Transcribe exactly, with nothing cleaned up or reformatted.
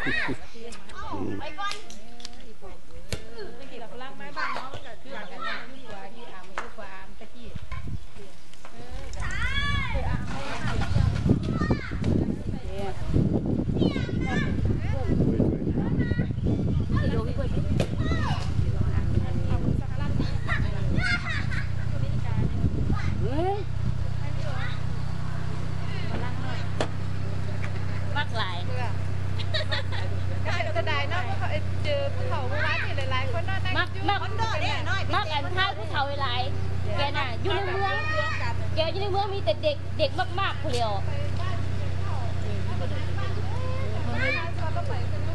ไปก่อนตะกี้เราพลังไม้บ้านน้องมันก็คือกันนะคือกว่าที่อ่ำคือกว่าอ่ำตะกี้เออคืออ่ำให้อ่ำโยกไปมักหลายจะได้เนาะเพราะเจอผู้เฒ่าผู้ร้ายที่หลายๆคนนั่งมักมักมักอันท้ายผู้เฒ่าหลายแกน่ะอยู่ในเมืองแกอยู่ในเมืองมีแต่เด็กเด็กมากๆคนเดียว